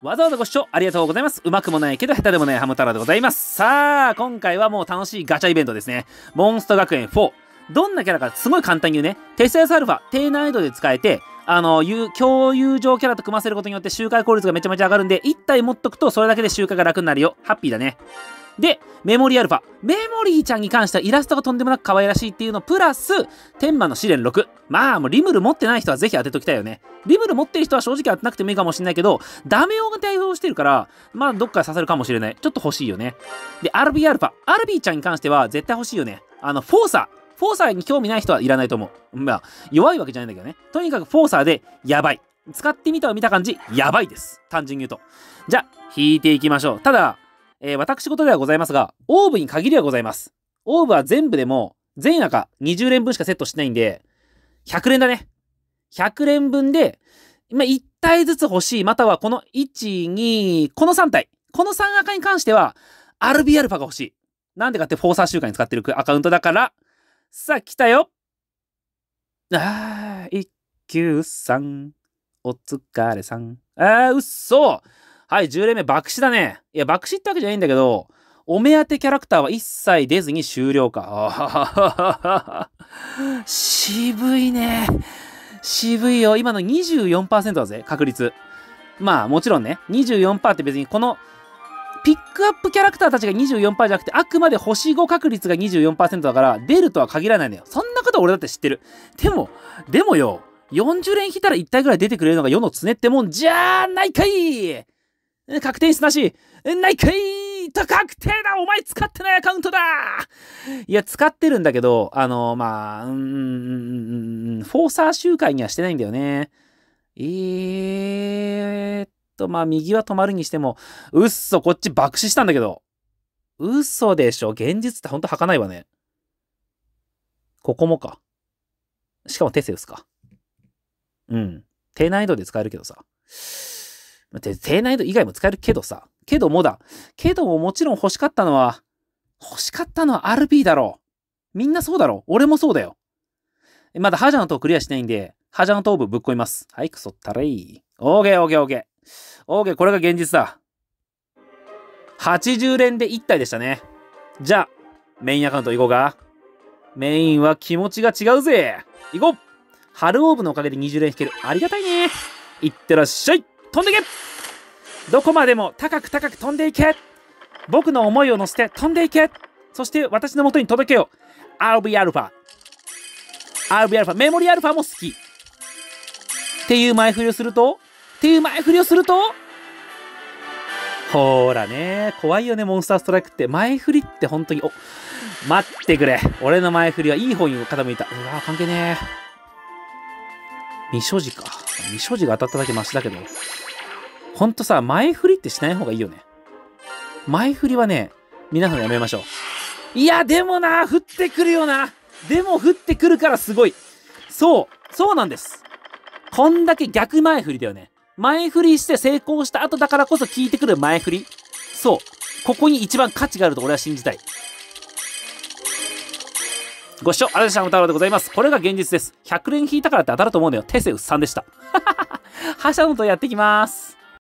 わざわざご視聴ありがとうございます。うまくもないけど下手でもないハム太郎でございます。さあ、今回はもう楽しいガチャイベントですね。モンスト学園4。どんなキャラかすごい簡単に言うね。テスラスアルファ、低難易度で使えて、共有上キャラと組ませることによって周回効率がめちゃめちゃ上がるんで、1体持っとくとそれだけで周回が楽になるよ。ハッピーだね。で、メモリーアルファ。メモリーちゃんに関してはイラストがとんでもなく可愛らしいっていうのプラス、天魔の試練6。まあ、もうリムル持ってない人はぜひ当てときたいよね。リムル持ってる人は正直当てなくてもいいかもしれないけど、ダメ王が対応してるから、まあ、どっか刺さるかもしれない。ちょっと欲しいよね。で、アルビーアルファ。アルビーちゃんに関しては絶対欲しいよね。フォーサーに興味ない人はいらないと思う。まあ、弱いわけじゃないんだけどね。とにかくフォーサーでやばい。使ってみたを見た感じ、やばいです。単純に言うと。じゃあ、引いていきましょう。ただ、私事ではございますが、オーブに限りはございます。オーブは全部でも、全中20連分しかセットしてないんで、100連だね。100連分で、今1体ずつ欲しい。またはこの1、2、この3体。この3赤に関しては、アルビアルファが欲しい。なんでかってフォーサー週間に使ってるアカウントだから、さあ来たよ。一休さん。お疲れさん。うっそ。はい、10連目、爆死だね。いや、爆死ってわけじゃないんだけど、お目当てキャラクターは一切出ずに終了か。渋いね。渋いよ。今の 24% だぜ、確率。まあ、もちろんね、24% って別にこの、ピックアップキャラクターたちが 24% じゃなくて、あくまで星5確率が 24% だから、出るとは限らないんだよ。そんなこと俺だって知ってる。でもよ、40連引いたら1体ぐらい出てくれるのが世の常ってもんじゃないかい。確定率なしないかいと確定だ。お前使ってないアカウントだ。いや、使ってるんだけど、フォーサー周回にはしてないんだよね。まあ、右は止まるにしても、うっそ、こっち爆死したんだけど。嘘でしょ。現実ってほんと儚いわね。ここもか。しかもテセウスか。うん。低難易度で使えるけどさ。低難易度以外も使えるけどさ。けどももちろん欲しかったのは RB だろう。みんなそうだろう。俺もそうだよ。まだハジャの塔クリアしないんで、ハジャの塔部ぶっ込みます。はい、クソったれい。オーケー、これが現実だ。80連で1体でしたね。じゃあ、メインアカウント行こうか。メインは気持ちが違うぜ。行こう。春オーブのおかげで20連引ける。ありがたいね。いってらっしゃい。飛んでけ。どこまでも高く飛んでいけ。僕の思いを乗せて飛んでいけ。そして私の元に届けよう。RB アルファ、メモリアルファも好き。っていう前振りをすると、ほーらね、怖いよね、モンスターストライクって。前振りって本当に、待ってくれ。俺の前振りはいい方に傾いた。うわ、関係ねえ。未所持か。未所持が当たっただけマシだけど。ほんとさ、前振りってしない方がいいよね。前振りはね、皆さんやめましょう。いや、でもな、降ってくるよな。でも降ってくるからすごい。そうなんです。こんだけ逆前振りだよね。前振りして成功した後だからこそ効いてくる前振り。そう。ここに一番価値があると俺は信じたい。ご視聴ありがとうございました。ハム太郎でございます。これが現実です。100連引いたからって当たると思うんだよ。テセウス3でした。覇者のとやってきます。